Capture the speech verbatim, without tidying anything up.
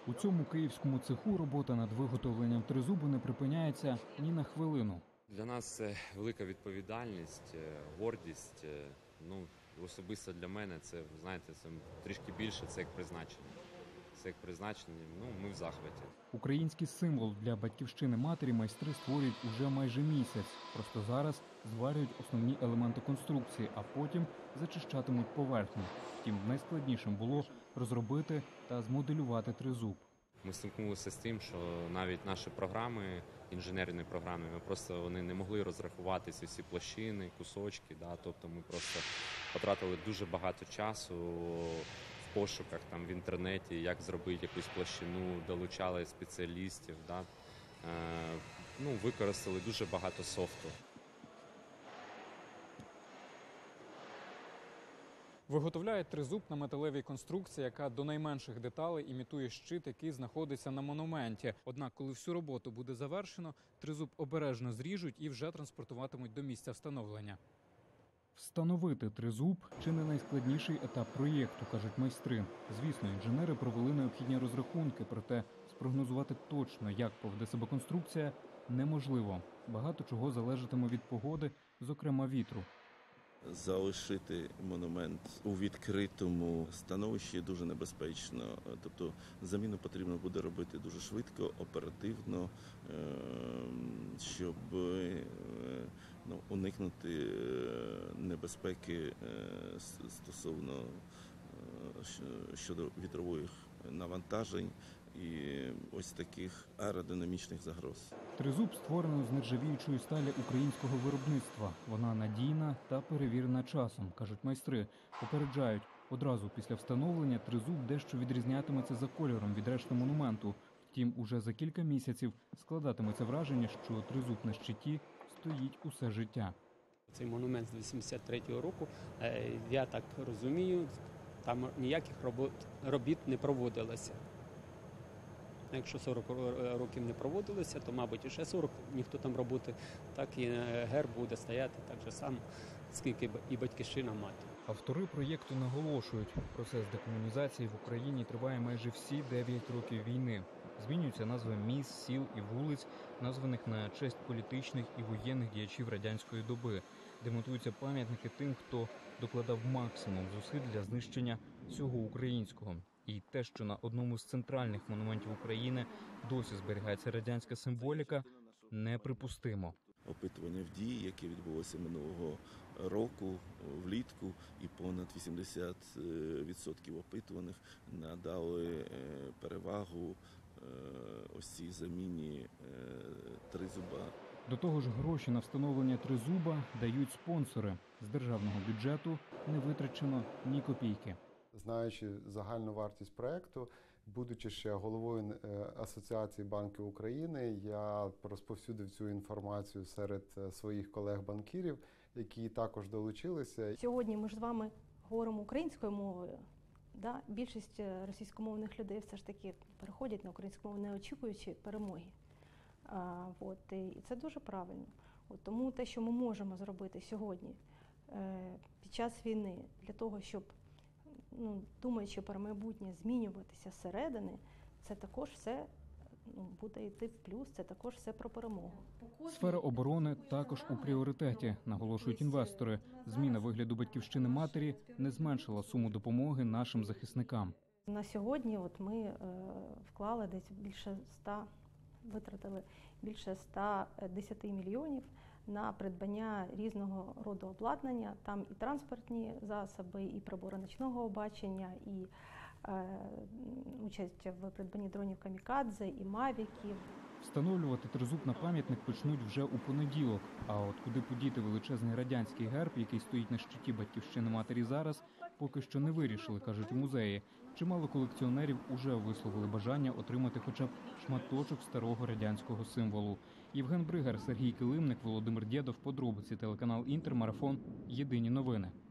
У цьому київському цеху робота над виготовленням тризубу не припиняється ні на хвилину. Для нас це велика відповідальність, гордість. Ну, особисто для мене це, знаєте, це трішки більше, це як призначення. Це як призначення, ну, ми в захваті. Український символ для батьківщини матері майстри створюють уже майже місяць. Просто зараз зварюють основні елементи конструкції, а потім зачищатимуть поверхню. Втім, найскладнішим було розробити та змоделювати тризуб. Ми стикнулися з тим, що навіть наші програми, інженерні програми, ми просто вони не могли розрахувати ці всі площини, кусочки. Да? Тобто ми просто потратили дуже багато часу в пошуках там в інтернеті, як зробити якусь площину, долучали спеціалістів, да? Е, ну, використали дуже багато софту. Виготовляють тризуб на металевій конструкції, яка до найменших деталей імітує щит, який знаходиться на монументі. Однак, коли всю роботу буде завершено, тризуб обережно зріжуть і вже транспортуватимуть до місця встановлення. Встановити тризуб – чи не найскладніший етап проєкту, кажуть майстри. Звісно, інженери провели необхідні розрахунки, проте спрогнозувати точно, як поведе себе конструкція, неможливо. Багато чого залежатиме від погоди, зокрема вітру. Залишити монумент у відкритому становищі дуже небезпечно. Тобто заміну потрібно буде робити дуже швидко, оперативно, щоб ну, уникнути небезпеки стосовно щодо вітрових навантажень і ось таких аеродинамічних загроз. Тризуб створено з нержавіючої сталі українського виробництва. Вона надійна та перевірена часом, кажуть майстри. Попереджають, одразу після встановлення тризуб дещо відрізнятиметься за кольором від решти монументу. Втім, уже за кілька місяців складатиметься враження, що тризуб на щиті стоїть усе життя. Цей монумент з вісімдесят третього року, я так розумію, там ніяких робот, робіт не проводилося. Якщо сорок років не проводилося, то, мабуть, і ще сорок ніхто там роботи, так і герб буде стояти так же само, скільки і батьківщина мати. Автори проєкту наголошують, процес декомунізації в Україні триває майже всі дев'ять років війни. Змінюються назви міст, сіл і вулиць, названих на честь політичних і воєнних діячів радянської доби. Демонтуються пам'ятники тим, хто докладав максимум зусиль для знищення всього українського. І те, що на одному з центральних монументів України досі зберігається радянська символіка, неприпустимо. Опитування в дії, яке відбулося минулого року влітку, і понад вісімдесят відсотків опитуваних надали перевагу ось цій заміні тризуба. До того ж, гроші на встановлення тризуба дають спонсори. З державного бюджету не витрачено ні копійки. Знаючи загальну вартість проєкту, будучи ще головою Асоціації банків України, я розповсюдив цю інформацію серед своїх колег-банкірів, які також долучилися. Сьогодні ми ж з вами говоримо українською мовою. Да? Більшість російськомовних людей все ж таки переходять на українську мову, не очікуючи перемоги. А, от, і це дуже правильно. От, тому те, що ми можемо зробити сьогодні е, під час війни, для того, щоб, ну, думаючи про майбутнє, змінюватися зсередини, це також все ну, буде йти в плюс, це також все про перемогу. Сфера оборони також у пріоритеті, наголошують інвестори. Зміна вигляду батьківщини матері не зменшила суму допомоги нашим захисникам. На сьогодні от ми е, вклали десь більше ста витратили більше ста десяти мільйонів на придбання різного роду обладнання. Там і транспортні засоби, і прибори нічного бачення, і е, участь в придбанні дронів камікадзе, і мавіків. Встановлювати тризуб на пам'ятник почнуть вже у понеділок. А от куди подіти величезний радянський герб, який стоїть на щиті батьківщини матері зараз, поки що не вирішили, кажуть у музеї. Чимало колекціонерів уже висловили бажання отримати хоча б шматочок старого радянського символу. Євген Бригар, Сергій Килимник, Володимир Дєдов. Подробиці, телеканал Інтер, Марафон. Єдині новини.